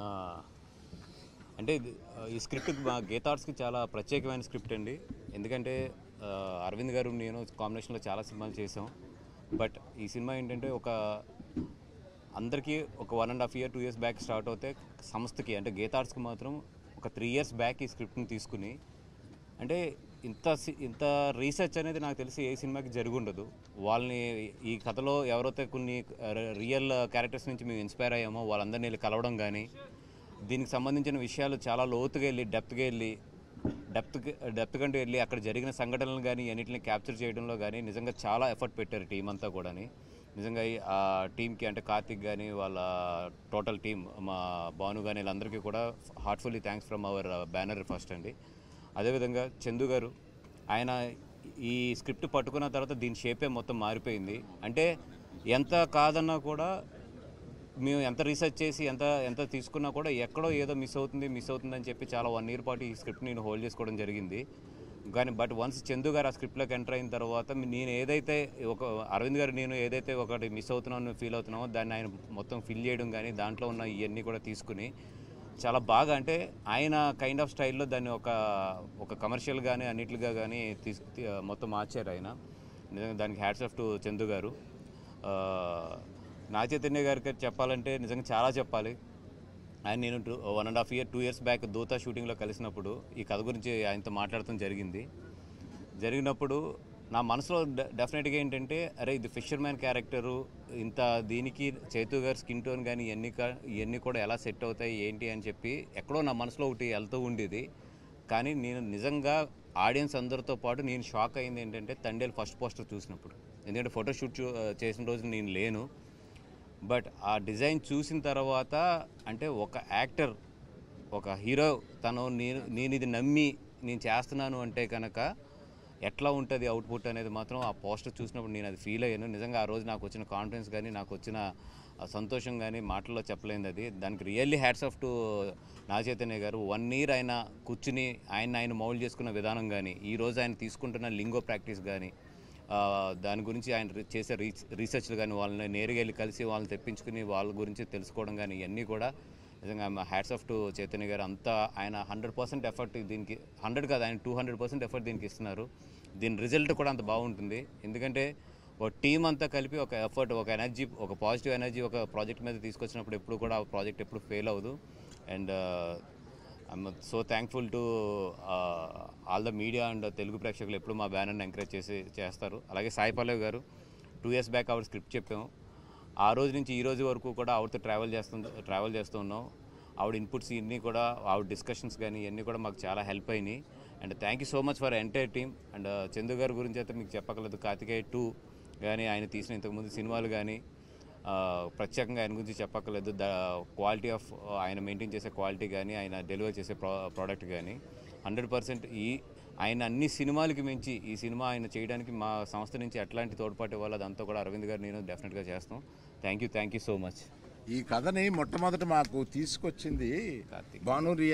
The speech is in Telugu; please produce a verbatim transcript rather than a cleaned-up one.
అంటే ఈ స్క్రిప్ట్ మా గీతార్ట్స్కి చాలా ప్రత్యేకమైన స్క్రిప్ట్ అండి. ఎందుకంటే అరవింద్ గారు నేను కాంబినేషన్లో చాలా సినిమాలు చేసాం. బట్ ఈ సినిమా ఏంటంటే ఒక అందరికీ ఒక one and half year two years back start అవుతే సంస్థకి అంటే గీతార్ట్స్కి మాత్రం ఒక త్రీ ఇయర్స్ బ్యాక్ ఈ స్క్రిప్ట్ని తీసుకుని అంటే ఇంత ఇంత రీసెర్చ్ అనేది నాకు తెలిసి ఏ సినిమాకి జరిగి ఉండదు. వాళ్ళని ఈ కథలో ఎవరైతే కొన్ని రియల్ క్యారెక్టర్స్ నుంచి మేము ఇన్స్పైర్ అయ్యామో వాళ్ళందరినీ వెళ్ళి కలవడం కానీ దీనికి సంబంధించిన విషయాలు చాలా లోతుగా వెళ్ళి డెప్త్గా వెళ్ళి డెప్త్ డెప్త్ కంటూ వెళ్ళి అక్కడ జరిగిన సంఘటనలు కానీ అన్నింటిని క్యాప్చర్ చేయడంలో కానీ నిజంగా చాలా ఎఫర్ట్ పెట్టారు టీం అంతా కూడా. నిజంగా ఆ టీంకి అంటే కార్తిక్ కానీ వాళ్ళ టోటల్ టీం మా భాను కానీ వీళ్ళందరికీ కూడా heartfully thanks from our banner first అండి. అదేవిధంగా చందు గారు ఆయన ఈ స్క్రిప్ట్ పట్టుకున్న తర్వాత దీని షేపే మొత్తం మారిపోయింది. అంటే ఎంత కాదన్నా కూడా మేము ఎంత రీసెర్చ్ చేసి ఎంత ఎంత తీసుకున్నా కూడా ఎక్కడో ఏదో మిస్ అవుతుంది మిస్ అవుతుందని చెప్పి చాలా వన్ ఇయర్ పాటు ఈ స్క్రిప్ట్ నేను హోల్డ్ చేసుకోవడం జరిగింది. కానీ బట్ వన్స్ చందు గారు ఆ స్క్రిప్ట్లోకి ఎంటర్ అయిన తర్వాత నేను ఏదైతే ఒక అరవింద్ గారు నేను ఏదైతే ఒకటి మిస్ అవుతున్నామో ఫీల్ అవుతున్నామో దాన్ని ఆయన మొత్తం ఫిల్ చేయడం కానీ దాంట్లో ఉన్న ఇవన్నీ కూడా తీసుకుని చాలా బాగా అంటే ఆయన కైండ్ ఆఫ్ స్టైల్లో దాన్ని ఒక ఒక కమర్షియల్ కానీ అన్నిట్లుగా కానీ తీసు మొత్తం మార్చారు ఆయన. నిజంగా దానికి హ్యాట్స్ ఆఫ్ టు చందు గారు. నాగ చైతన్య గారికి చెప్పాలంటే నిజంగా చాలా చెప్పాలి. ఆయన నేను two one and half year two years back Dhootha షూటింగ్లో కలిసినప్పుడు ఈ కథ గురించి ఆయనతో మాట్లాడటం జరిగింది. జరిగినప్పుడు నా మనసులో డెఫినెట్గా ఏంటంటే అరే ఇది ఫిషర్ మ్యాన్ క్యారెక్టరు ఇంత దీనికి చైతు గారు స్కిన్ టోన్ కానీ ఇవన్నీ ఇవన్నీ కూడా ఎలా సెట్ అవుతాయి ఏంటి అని చెప్పి ఎక్కడో నా మనసులో ఒకటి వెళ్తూ ఉండేది. కానీ నేను నిజంగా ఆడియన్స్ అందరితో పాటు నేను షాక్ అయింది ఏంటంటే తండేల్ ఫస్ట్ పోస్టర్ చూసినప్పుడు. ఎందుకంటే ఫోటోషూట్ చేసిన రోజు నేను లేను. బట్ ఆ డిజైన్ చూసిన తర్వాత అంటే ఒక యాక్టర్ ఒక హీరో తను నేను నేను ఇది నమ్మి నేను చేస్తున్నాను అంటే కనుక ఎట్లా ఉంటుంది అవుట్పుట్ అనేది మాత్రం ఆ పోస్టర్ చూసినప్పుడు నేను అది ఫీల్ అయ్యాను. నిజంగా ఆ రోజు నాకు వచ్చిన కాన్ఫిడెన్స్ కానీ నాకు వచ్చిన సంతోషం కానీ మాటల్లో చెప్పలేనిది అది. దానికి really hats off to Naga Chaitanya garu. One year ఆయన కూర్చుని ఆయన ఆయన మౌల్డ్ చేసుకున్న విధానం కానీ ఈరోజు ఆయన తీసుకుంటున్న లింగో ప్రాక్టీస్ కానీ దాని గురించి ఆయన చేసే రీ రీసెర్చ్లు కానీ వాళ్ళని నేరుగా వెళ్ళి కలిసి వాళ్ళని తెప్పించుకుని వాళ్ళ గురించి తెలుసుకోవడం కానీ ఇవన్నీ కూడా నిజంగా hats off to Chaitanya garu. అంతా ఆయన హండ్రెడ్ పర్సెంట్ ఎఫర్ట్ దీనికి హండ్రెడ్ కాదు ఆయన టూ హండ్రెడ్ పర్సెంట్ ఎఫర్ట్ దీనికి ఇస్తున్నారు. దీని రిజల్ట్ కూడా అంత బాగుంటుంది. ఎందుకంటే ఒక టీం అంతా కలిపి ఒక ఎఫర్ట్ ఒక ఎనర్జీ ఒక పాజిటివ్ ఎనర్జీ ఒక ప్రాజెక్ట్ మీద తీసుకొచ్చినప్పుడు ఎప్పుడు కూడా ఆ ప్రాజెక్ట్ ఎప్పుడు ఫెయిల్ అవ్వదు. And I'm so thankful to all the media and Telugu ప్రేక్షకులు ఎప్పుడు మా బ్యానర్ని ఎంకరేజ్ చేసి చేస్తారు. అలాగే Sai Pallavi garu two years back ఆవిడ స్క్రిప్ట్ చెప్పాము. ఆ రోజు నుంచి ఈ రోజు వరకు కూడా ఆవిడతో ట్రావెల్ చేస్తు ట్రావెల్ చేస్తూ ఉన్నాం. ఆవిడ ఇన్పుట్స్ ఇవన్నీ కూడా ఆవిడ డిస్కషన్స్ కానీ ఇవన్నీ కూడా మాకు చాలా హెల్ప్ అయినాయి. And thank you so much for entire team. And Chandu గారి గురించి అయితే మీకు చెప్పగలదు. కార్తికేయ టూ కానీ ఆయన తీసిన ఇంతకుముందు సినిమాలు కానీ ప్రత్యేకంగా ఆయన గురించి చెప్పక్కర్లేదు. ద క్వాలిటీ ఆఫ్ ఆయన మెయింటైన్ చేసే క్వాలిటీ కానీ ఆయన డెలివర్ చేసే ప్రో ప్రోడక్ట్ కానీ హండ్రెడ్ పర్సెంట్ ఈ ఆయన అన్ని సినిమాలకి మించి ఈ సినిమా ఆయన చేయడానికి మా సంస్థ నుంచి ఎట్లాంటి తోడ్పాటు ఇవ్వాలి అదంతా కూడా అరవింద్ గారు నేను డెఫినెట్గా చేస్తాం. Thank you thank you so much. ఈ కథని మొట్టమొదట మాకు తీసుకొచ్చింది భాను.